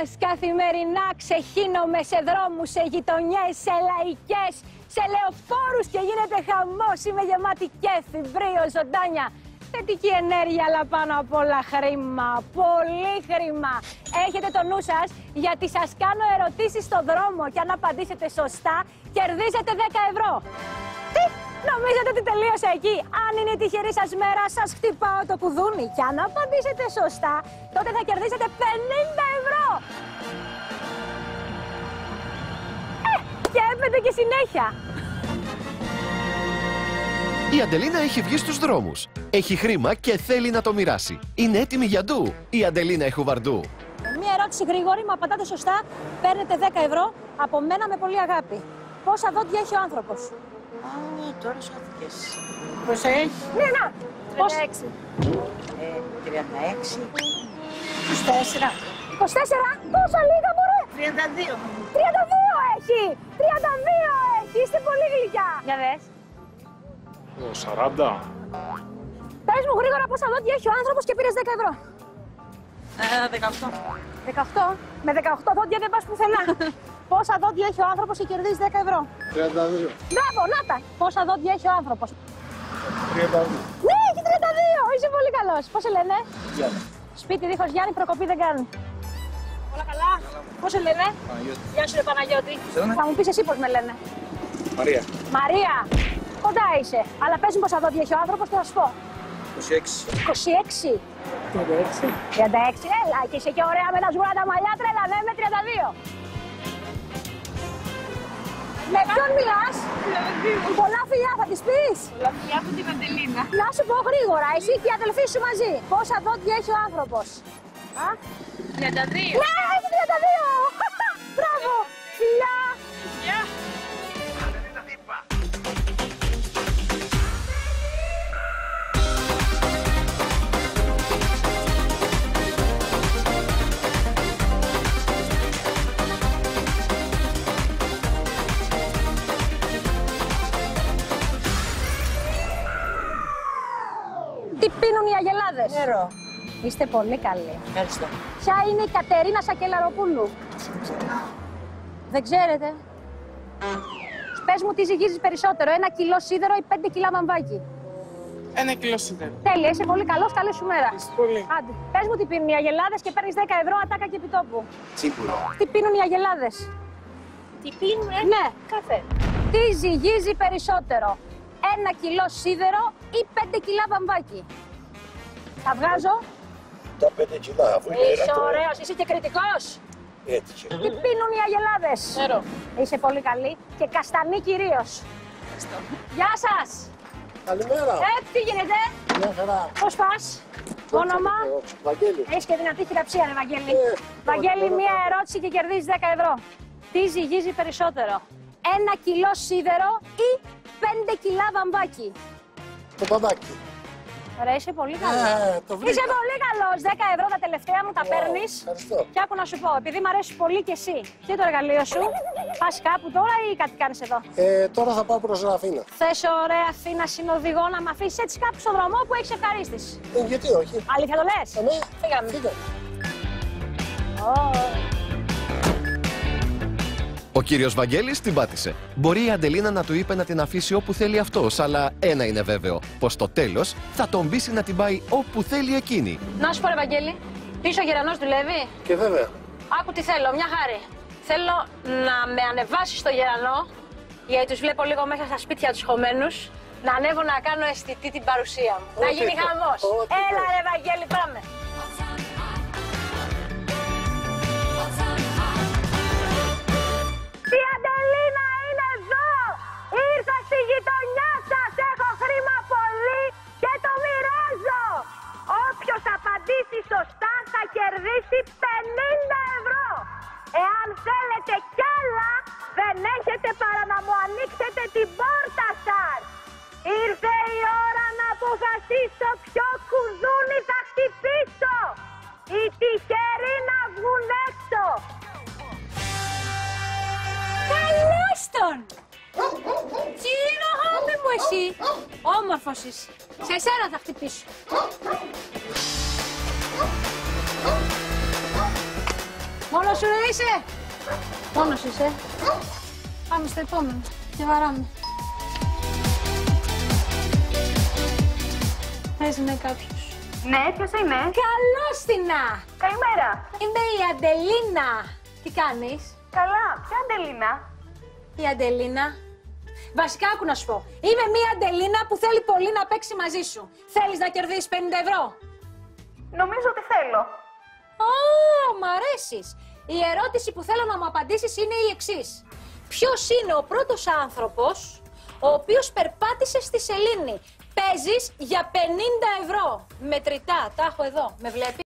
μας καθημερινά ξεχύνομαι σε δρόμους, σε γειτονιές, σε λαϊκές, σε λεωφόρους και γίνεται χαμός. Είμαι γεμάτη κέφι, μπρίο, ζωντάνια. Θετική ενέργεια, αλλά πάνω απ' όλα χρήμα. Πολύ χρήμα. Έχετε το νου σας, γιατί σας κάνω ερωτήσεις στο δρόμο και αν απαντήσετε σωστά, κερδίζετε 10 ευρώ. Τι, νομίζετε ότι τελείωσε εκεί? Αν είναι η τυχερή σας μέρα, σας χτυπάω το κουδούνι. Και αν απαντήσετε σωστά, τότε θα κερδίσετε 50 ευρώ. Και έπεται και συνέχεια. Η Αντελίνα έχει βγει στους δρόμους. Έχει χρήμα και θέλει να το μοιράσει. Είναι έτοιμη για ντου η Αντελίνα Εχουβαρντού. Μία ερώτηση γρήγορη, μα απαντάτε σωστά, παίρνετε 10 ευρώ από μένα με πολύ αγάπη. Πόσα δόντια έχει ο άνθρωπος? Τώρα σώθηκες. Πόσα έχει? Ναι, να. 36. 36. 24. 24. Πόσα λίγα μωρέ? 32. 32 έχει. 32 έχει. Είστε πολύ γλυκιά. Για δες. 40. Πες μου γρήγορα πόσα δόντια έχει ο άνθρωπος και πήρες 10 ευρώ. 18. 18. Με 18 δόντια δεν πας πουθενά. Πόσα δόντια έχει ο άνθρωπος και κερδίζει 10 ευρώ? 32. Μπράβο, να τα. Πόσα δόντια έχει ο άνθρωπος? 32. Ναι, έχει 32. Είσαι πολύ καλός. Πώς σε λένε? Γιάννη. Σπίτι δίχως Γιάννη, προκοπή δεν κάνει. Όλα καλά. Πώς σε λένε? Παναγιώτη. Γεια σου ρε Παναγιώτη. Θα μου πεις εσύ πώς με λένε. Μαρία. Μαρία. Κοντά είσαι. Αλλά πες μου πόσα δόντια έχει ο άνθρωπος και θα σου πω. 26. 26. 36. 36. Έλα και είσαι και ωραία με τα σγουρά τα μαλλιά, τρελανέ με 32. Με ποιον μιλάς? Πολλά φιλιά θα της πεις? Πολλά φιλιά από την Αντελίνα. Να σου πω γρήγορα, εσύ και η αδελφή σου μαζί. Πόσα δόντια έχει ο άνθρωπος? 32. Ναι, έχει 32. Μπράβο. Φιλιά. Γεια. Τι πίνουν οι αγελάδες? Νερό. Είστε πολύ καλοί. Ευχαριστώ. Ποια είναι η Κατερίνα Σακελαροπούλου? Δεν ξέρετε. Πες μου τι ζυγίζεις περισσότερο, 1 κιλό σίδερο ή 5 κιλά βαμβάκι? 1 κιλό σίδερο. Τέλεια, είσαι πολύ καλός, καλή σου μέρα. Πολύ. Άντε, πες μου τι πίνουν οι αγελάδες και παίρνεις 10 ευρώ ατάκα και επιτόπου. Τσίπουρο. Τι πίνουν οι αγελάδες? Τι πίνουμε? Ναι. Καφέ. Τι ζυγίζει περισσότερο, 1 κιλό σίδερο ή 5 κιλά βαμβάκι? Θα βγάζω. Τα 5 κιλά, αφού είναι Είσαι ωραίος, είσαι και κριτικός. έτυχε. Τι πίνουν οι αγελάδες? Νερό. Είσαι πολύ καλή και καστανή κυρίως. Γεια σας. Καλημέρα. Τι γίνεται? Μια χαρά. Πώς πας? Όνομα? Βαγγέλη. Έχεις και δυνατή χειραψία, ρε Βαγγέλη. Βαγγέλη, μία ερώτηση και κερδίζεις 10 ευρώ. Τι ζυγίζει περισσότερο, 1 κιλό σίδερο ή 5 κιλά βαμβάκι? Το παπάκι. Ωραία, είσαι πολύ καλός. Το βρήκα. Είσαι πολύ καλός. 10 ευρώ τα τελευταία μου τα παίρνεις. Ευχαριστώ. Και άκου να σου πω, επειδή μου αρέσει πολύ και εσύ, ποιο είναι το εργαλείο σου? Πας κάπου τώρα ή κάτι κάνεις εδώ? Τώρα θα πάω προς Ραφίνα. Θες ωραία Αθήνα συνοδηγό να μ' αφήσεις έτσι κάπου στον δρόμο που έχεις ευχαρίστηση? Γιατί όχι. Αλήθεια το λες? Ναι. Φύγαμε. Φύγα. Ο κύριος Βαγγέλης την πάτησε. Μπορεί η Αντελίνα να του είπε να την αφήσει όπου θέλει αυτός, αλλά ένα είναι βέβαιο, πως στο τέλος θα τον πείσει να την πάει όπου θέλει εκείνη. Να σου πω ρε Βαγγέλη, πίσω ο γερανός δουλεύει? Και βέβαια. Άκου τι θέλω, μια χάρη. Θέλω να με ανεβάσεις στο γερανό, γιατί τους βλέπω λίγο μέσα στα σπίτια τους χωμένους, να ανέβω να κάνω αισθητή την παρουσία μου. Να γίνει χαμός. Έλα ρε Βαγγέλη, πάμε. Η Αντελίνα είναι εδώ! Ήρθα στη γειτονιά σας, έχω χρήμα πολύ και το μοιράζω! Όποιος απαντήσει σωστά θα κερδίσει 50 ευρώ! Εάν θέλετε κι άλλα, δεν έχετε παρά να μου ανοίξετε την πόρτα σας! Ήρθε η ώρα να αποφασίσω ποιο κουδούνι θα χτυπήσω! Οι τυχεροί να βγουν έξω! Καλώς τον! Τι είναι αγάπη μου εσύ! Όμορφος είσαι! Σε σένα θα χτυπήσω! Μόνο σου είσαι. Μόνος είσαι. Πάμε στο επόμενο. Και βαράμε. Πες με κάποιους. Ναι, ποιος είναι? Καλώς την να. Καλημέρα. Είμαι η Αντελίνα. Τι κάνεις? Καλά, ποια Αντελίνα? Η Αντελίνα. Βασικά, άκου να σου πω. Είμαι μια Αντελίνα που θέλει πολύ να παίξει μαζί σου. Θέλεις να κερδίσεις 50 ευρώ? Νομίζω ότι θέλω. Ω, μ' αρέσεις. Η ερώτηση που θέλω να μου απαντήσεις είναι η εξής. Ποιος είναι ο πρώτος άνθρωπος ο οποίος περπάτησε στη σελήνη? Παίζεις για 50 ευρώ. Μετρητά, τα έχω εδώ. Με βλέπεις?